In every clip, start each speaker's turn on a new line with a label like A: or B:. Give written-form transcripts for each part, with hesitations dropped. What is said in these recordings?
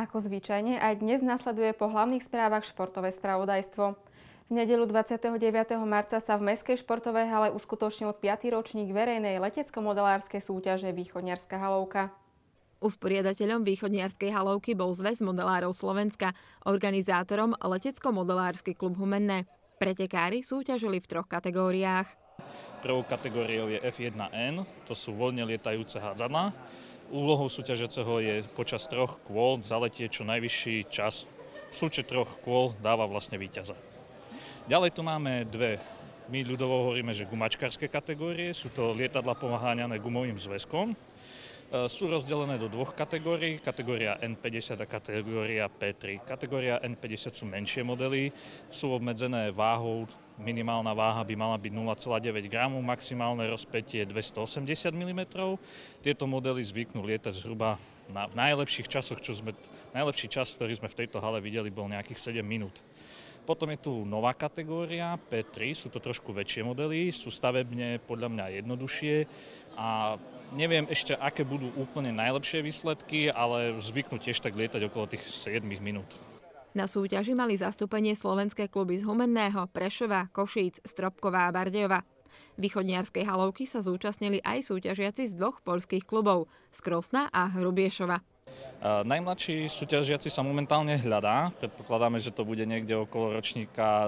A: Ako zvyčajne, aj dnes nasleduje po hlavných správach športové spravodajstvo. V nedeľu 29. marca sa v Mestskej športovej hale uskutočnil 5. ročník verejnej letecko-modelárskej súťaže Východniarska halovka.
B: Usporiadateľom Východniarskej halovky bol Zväz modelárov Slovenska, organizátorom Letecko-modelársky klub Humenné. Pretekári súťažili v 3 kategóriách.
C: Prvou kategóriou je F1N, to sú voľne lietajúce hádzadlá. Úlohou súťažiaceho je počas 3 kôl zaletieť čo najvyšší čas. Súčet 3 kôl dáva vlastne víťaza. Ďalej tu máme dve, my ľudovo hovoríme, že gumačkárske kategórie, sú to lietadlá poháňané gumovým zväzkom. Sú rozdelené do 2 kategórií, kategória N50 a kategória P3. Kategória N50 sú menšie modely, sú obmedzené váhou, minimálna váha by mala byť 0,9 g, maximálne rozpätie 280 mm. Tieto modely zvyknú lietať zhruba v najlepších časoch, najlepší čas, ktorý sme v tejto hale videli, bol nejakých 7 minút. Potom je tu nová kategória P3, sú to trošku väčšie modely, sú stavebne podľa mňa jednoduchšie a neviem ešte, aké budú úplne najlepšie výsledky, ale zvyknú tiež tak lietať okolo tých 7 minút.
B: Na súťaži mali zastúpenie slovenské kluby z Humenného, Prešova, Košíc, Stropkova a Bardejova. Východniarskej halovky sa zúčastnili aj súťažiaci z 2 poľských klubov, z Krosna a Hrubiešova.
C: Najmladší súťažiaci sa momentálne hľadá. Predpokladáme, že to bude niekde okolo ročníka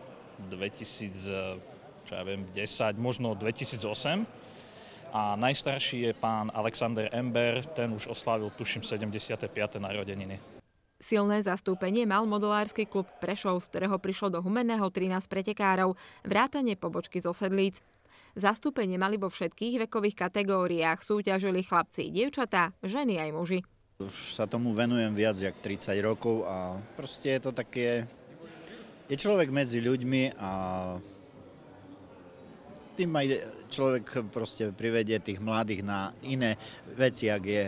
C: 2010, možno 2008. A najstarší je pán Alexander Ember, ten už oslávil, tuším, 75. narodeniny.
B: Silné zastúpenie mal modelársky klub Prešov, z ktorého prišlo do Humenného 13 pretekárov, vrátane pobočky zo Sedlíc. Zastúpenie mali vo všetkých vekových kategóriách, súťažili chlapci, dievčatá, ženy aj muži.
D: Už sa tomu venujem viac jak 30 rokov a proste je to také, je človek medzi ľuďmi a tým aj človek proste privedie tých mladých na iné veci, ak je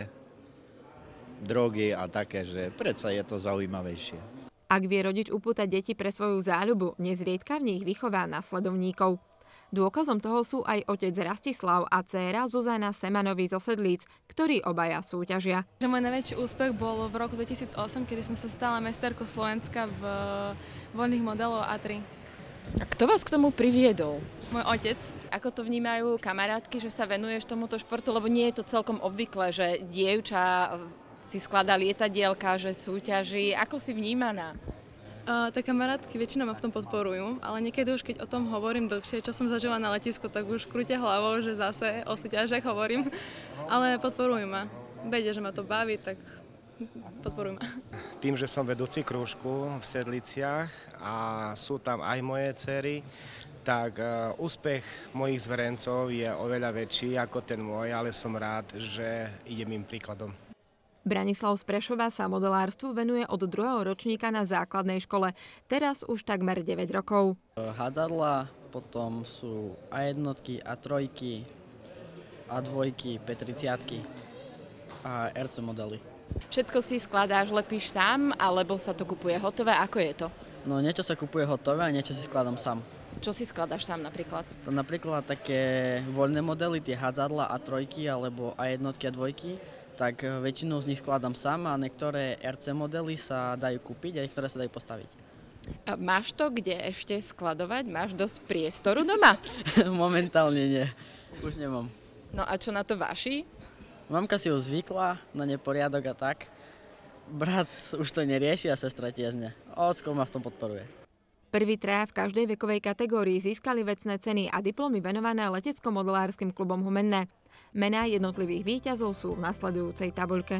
D: drogy a také, že predsa je to zaujímavejšie.
B: Ak vie rodič upútať deti pre svoju záľubu, nezriedka v nich vychová nasledovníkov. Dôkazom toho sú aj otec Rastislav a dcéra Zuzana Semanovi zo Sedlíc, ktorí obaja súťažia.
E: Môj najväčší úspech bol v roku 2008, kedy som sa stala majsterkou Slovenska v voľných modeloch A3.
F: A kto vás k tomu priviedol?
E: Môj otec.
F: Ako to vnímajú kamarátky, že sa venuješ tomuto športu? Lebo nie je to celkom obvyklé, že dievča si skladá lietadielka, že súťaží. Ako si vnímaná?
E: Tak kamarátky väčšinou ma v tom podporujú, ale niekedy už keď o tom hovorím dlhšie, čo som zažila na letisku, tak už krútia hlavou, že zase o súťažiach hovorím, ale podporujú ma. Vedia, že ma to baví, tak podporujú ma.
G: Tým, že som vedúci krúžku v Sedliciach a sú tam aj moje dcery, tak úspech mojich zverencov je oveľa väčší ako ten môj, ale som rád, že idem im príkladom.
B: Branislav z Prešova sa modelárstvu venuje od 2. ročníka na základnej škole, teraz už takmer 9 rokov.
H: Hádzadlá, potom sú A1, A3, A2, P30 a RC modely.
F: Všetko si skladáš, lepíš sám, alebo sa to kupuje hotové? Ako je to?
H: No niečo sa kupuje hotové a niečo si skladám sám.
F: Čo si skladáš sám napríklad?
H: To napríklad také voľné modely, tie hádzadlá A3 alebo A1 a 2, tak väčšinou z nich skladám sám a niektoré RC modely sa dajú kúpiť a niektoré sa dajú postaviť.
F: A máš to kde ešte skladovať? Máš dosť priestoru doma?
H: Momentálne nie. Už nemám.
F: No a čo na to vaši?
H: Mamka si už zvykla na neporiadok a tak. Brat už to nerieši a sestra tiež nie. Ocko ma v tom podporuje.
B: Prví traja v každej vekovej kategórii získali vecné ceny a diplomy venované letecko-modelárskym klubom Humenné. Mená jednotlivých víťazov sú v nasledujúcej tabuľke.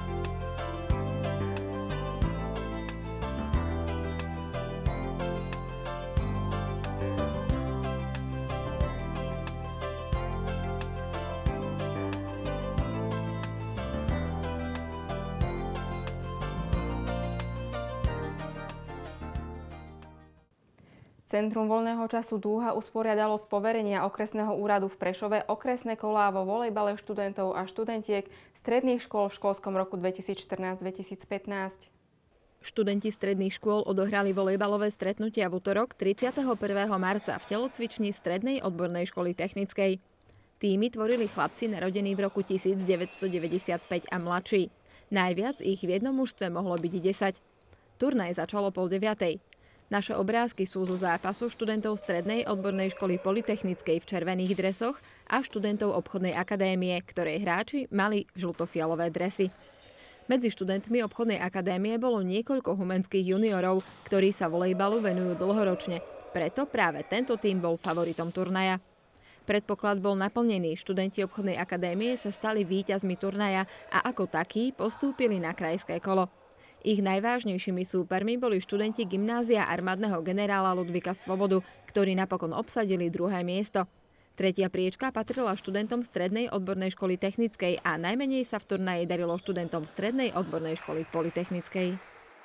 A: Centrum voľného času Dúha usporiadalo z poverenia okresného úradu v Prešove okresné kolá vo volejbale študentov a študentiek stredných škôl v školskom roku 2014-2015.
B: Študenti stredných škôl odohrali volejbalové stretnutia v utorok 31. marca v telocvični Strednej odbornej školy technickej. Týmy tvorili chlapci narodení v roku 1995 a mladší. Najviac ich v jednom mužstve mohlo byť 10. Turnaj začalo 8:30. Naše obrázky sú zo zápasu študentov Strednej odbornej školy Polytechnickej v červených dresoch a študentov obchodnej akadémie, ktorej hráči mali žltofialové dresy. Medzi študentmi obchodnej akadémie bolo niekoľko humenských juniorov, ktorí sa volejbalu venujú dlhoročne. Preto práve tento tím bol favoritom turnaja. Predpoklad bol naplnený, študenti obchodnej akadémie sa stali víťazmi turnaja a ako takí postúpili na krajské kolo. Ich najvážnejšími súpermi boli študenti gymnázia armádneho generála Ludvíka Svobodu, ktorí napokon obsadili 2. miesto. 3. priečka patrila študentom Strednej odbornej školy technickej a najmenej sa v turnaji darilo študentom Strednej odbornej školy Polytechnickej.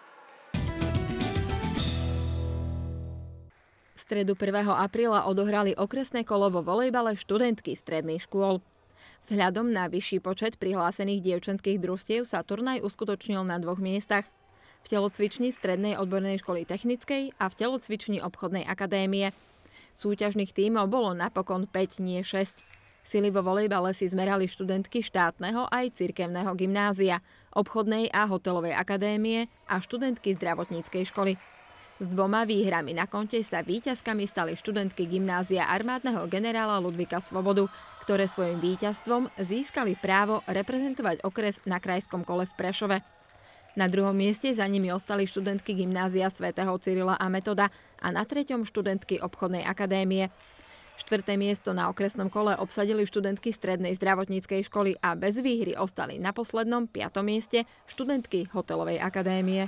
B: V stredu 1. apríla odohrali okresné kolo vo volejbale študentky stredných škôl. Vzhľadom na vyšší počet prihlásených dievčenských družstiev sa turnaj uskutočnil na 2 miestach. V telocvični Strednej odbornej školy technickej a v telocvični obchodnej akadémie. Súťažných tímov bolo napokon 5, nie 6. Sily vo volejbale si zmerali študentky štátneho aj cirkevného gymnázia, obchodnej a hotelovej akadémie a študentky zdravotníckej školy. S 2 výhrami na konte sa víťazkami stali študentky gymnázia armádneho generála Ludvíka Svobodu, ktoré svojim víťazstvom získali právo reprezentovať okres na krajskom kole v Prešove. Na 2. mieste za nimi ostali študentky gymnázia svätého Cyrila a Metoda a na 3. študentky obchodnej akadémie. 4. miesto na okresnom kole obsadili študentky Strednej zdravotníckej školy a bez výhry ostali na poslednom 5. mieste študentky hotelovej akadémie.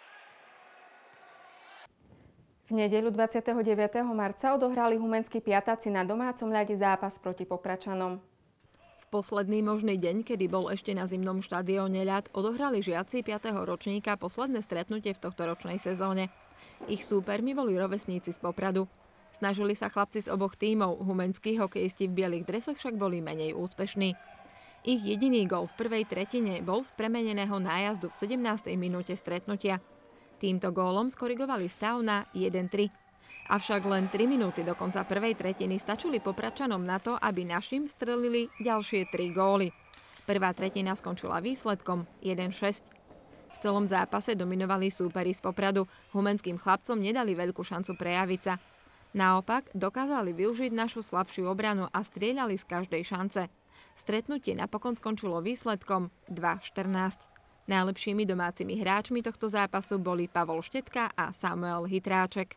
A: V nedeľu 29. marca odohrali humenskí piatáci na domácom ľade zápas proti Popračanom.
B: V posledný možný deň, kedy bol ešte na zimnom štadióne ľad, odohrali žiaci 5. ročníka posledné stretnutie v tohtoročnej sezóne. Ich súpermi boli rovesníci z Popradu. Snažili sa chlapci z oboch tímov, humenskí hokejisti v bielých dresoch však boli menej úspešní. Ich jediný gól v prvej tretine bol z premeneného nájazdu v 17. minúte stretnutia. Týmto gólom skorigovali stav na 1-3. Avšak len 3 minúty do konca prvej tretiny stačili Popračanom na to, aby našim strelili ďalšie 3 góly. Prvá tretina skončila výsledkom 1-6. V celom zápase dominovali súperi z Popradu. Humenským chlapcom nedali veľkú šancu prejaviť sa. Naopak, dokázali využiť našu slabšiu obranu a strieľali z každej šance. Stretnutie napokon skončilo výsledkom 2-14. Najlepšími domácimi hráčmi tohto zápasu boli Pavol Štetka a Samuel Hytráček.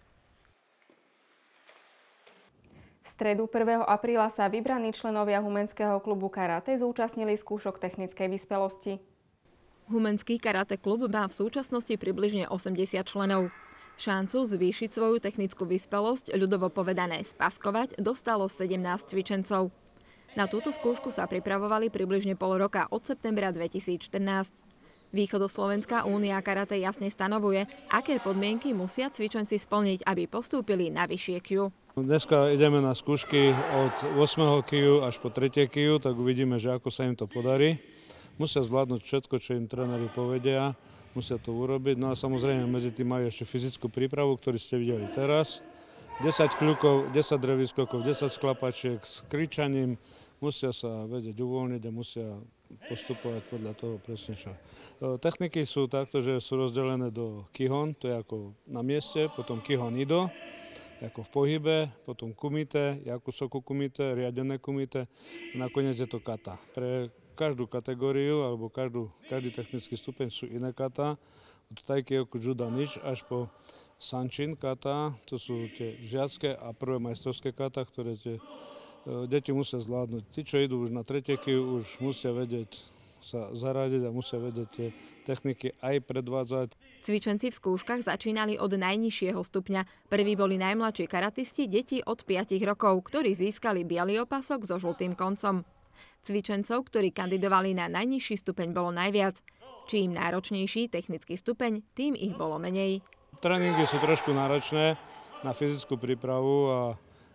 A: V stredu 1. apríla sa vybraní členovia humenského klubu karate zúčastnili skúšok technickej vyspelosti.
B: Humenský karate klub má v súčasnosti približne 80 členov. Šancu zvýšiť svoju technickú vyspelosť, ľudovo povedané spaskovať, dostalo 17 cvičencov. Na túto skúšku sa pripravovali približne pol roka od septembra 2014. Východoslovenská únia karate jasne stanovuje, aké podmienky musia cvičenci splniť, aby postúpili na vyššie Q.
I: Dneska ideme na skúšky od 8. Q až po 3. Q, tak uvidíme, že ako sa im to podarí. Musia zvládnuť všetko, čo im tréneri povedia, musia to urobiť. No a samozrejme medzi tým majú ešte fyzickú prípravu, ktorú ste videli teraz. 10 kľukov, 10 drevískokov, 10 sklapačiek s kričaním. Musia sa vedieť uvoľniť a musia postupovať podľa toho presne čo. Techniky sú takto, že sú rozdelené do Kihon, to je ako na mieste, potom Kihon Ido, ako v pohybe, potom kumite, Yakusoku kumite, riadené kumite a nakoniec je to kata. Pre každú kategóriu alebo každý technický stupeň sú iné kata, od Taikyoku Juda nič až po Sanchin kata, to sú tie žiacké a prvé majstrovské kata, ktoré tie deti musia zvládnuť. Tí, čo idú už na 3. Q, už musia vedieť sa zaradiť a musia vedieť tie techniky aj predvádzať.
B: Cvičenci v skúškach začínali od najnižšieho stupňa. Prví boli najmladší karatisti, deti od 5 rokov, ktorí získali biely opasok so žltým koncom. Cvičencov, ktorí kandidovali na najnižší stupeň, bolo najviac. Čím náročnejší technický stupeň, tým ich bolo menej.
I: Tréningy sú trošku náročné na fyzickú prípravu a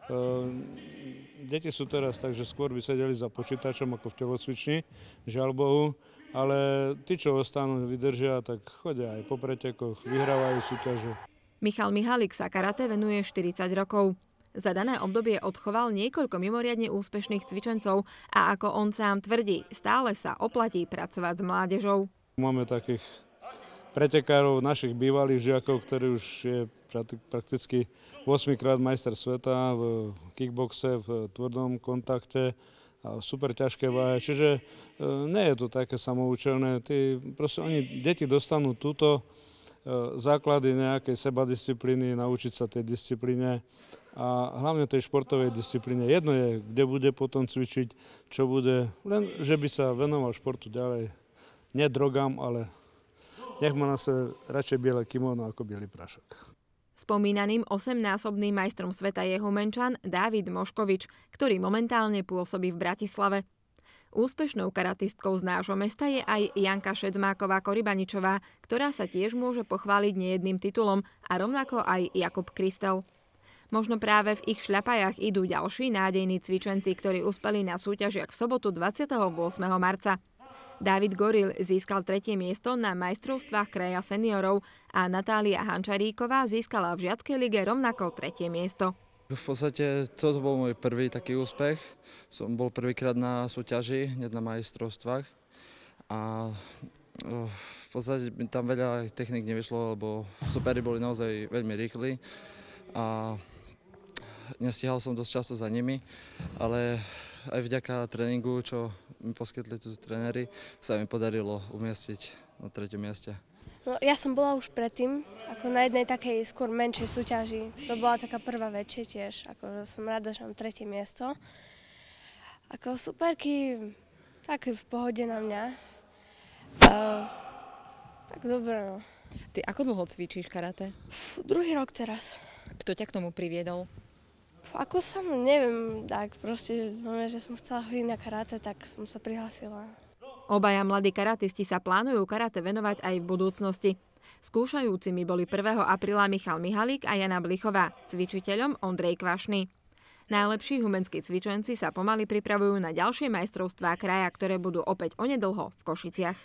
I: deti sú teraz tak, že skôr by sedeli za počítačom ako v telocvični, žiaľ Bohu, ale tí, čo ostanú, vydržia, tak chodia aj po pretekoch, vyhrávajú súťaže.
B: Michal Mihalik sa karate venuje 40 rokov. Za dané obdobie odchoval niekoľko mimoriadne úspešných cvičencov a ako on sám tvrdí, stále sa oplatí pracovať s mládežou.
I: Máme takých pretekárov, našich bývalých žiakov, ktorí už je prakticky 8-krát majster sveta v kickboxe, v tvrdom kontakte a super ťažké váhe. Čiže nie je to také samoučelné. Deti dostanú túto základy nejakej sebadisciplíny, naučiť sa tej disciplíne a hlavne tej športovej disciplíne. Jedno je, kde bude potom cvičiť, čo bude, len že by sa venoval športu ďalej. Nie drogám, ale nech má na sebe radšej biele kimono ako biely prášok.
B: Spomínaným 8-násobným majstrom sveta je Humenčan Dávid Moškovič, ktorý momentálne pôsobí v Bratislave. Úspešnou karatistkou z nášho mesta je aj Janka Šedzmáková-Korybaničová, ktorá sa tiež môže pochváliť nejedným titulom a rovnako aj Jakub Kristel. Možno práve v ich šľapajách idú ďalší nádejní cvičenci, ktorí uspeli na súťažiach v sobotu 28. marca. Dávid Goril získal 3. miesto na majstrovstvách kraja seniorov a Natália Hančaríková získala v žiackej lige rovnako 3. miesto.
J: V podstate toto bol môj prvý taký úspech. Som bol prvýkrát na súťaži, hneď na majstrovstvách. A v podstate tam veľa technik nevyšlo, lebo superi boli naozaj veľmi rýchli. A nestíhal som dosť často za nimi, ale aj vďaka tréningu, čo mi poskytli tu tréneri, sa mi podarilo umiestniť na 3. mieste.
K: No, ja som bola už predtým, ako na jednej takej skôr menšej súťaži. To bola taká prvá väčšia tiež, ako som rada, že mám 3. miesto. Ako superky, tak v pohode na mňa. Tak dobre, no.
F: Ty ako dlho cvičíš karate?
K: 2. rok teraz.
F: Kto ťa k tomu priviedol?
K: Ako som, neviem, tak proste, že som chcela chodiť na karate, tak som sa prihlásila.
B: Obaja mladí karatisti sa plánujú karate venovať aj v budúcnosti. Skúšajúcimi boli 1. apríla Michal Mihalík a Jana Blichová, cvičiteľom Ondrej Kvašný. Najlepší humenskí cvičenci sa pomaly pripravujú na ďalšie majstrovstvá kraja, ktoré budú opäť onedlho v Košiciach.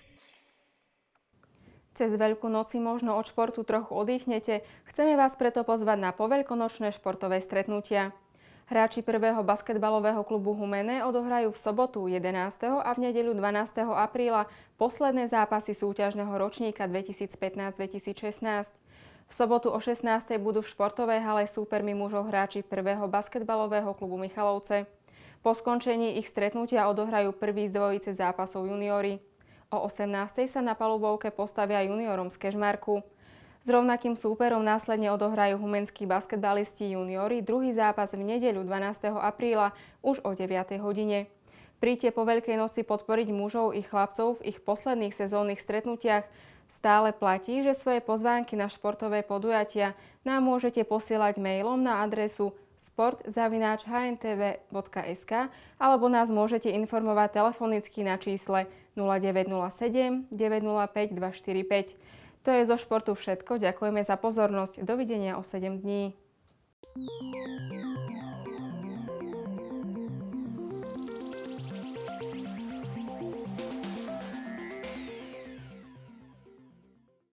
A: Cez Veľkú noc si možno od športu trochu oddychnete. Chceme vás preto pozvať na poveľkonočné športové stretnutia. Hráči 1. basketbalového klubu Humenné odohrajú v sobotu 11. a v nedeľu 12. apríla posledné zápasy súťažného ročníka 2015-2016. V sobotu o 16. budú v športovej hale súpermi mužov hráči 1. basketbalového klubu Michalovce. Po skončení ich stretnutia odohrajú prvý z dvojice zápasov juniori. O 18. sa na palubovke postavia juniorom z Kežmarku. S rovnakým súperom následne odohrajú humenskí basketbalisti juniori druhý zápas v nedeľu 12. apríla už o 9. hodine. Príďte po Veľkej noci podporiť mužov i chlapcov v ich posledných sezónnych stretnutiach. Stále platí, že svoje pozvánky na športové podujatia nám môžete posielať mailom na adresu sport@hntv.sk alebo nás môžete informovať telefonicky na čísle 0907 905 245. To je zo športu všetko. Ďakujeme za pozornosť. Dovidenia o 7 dní.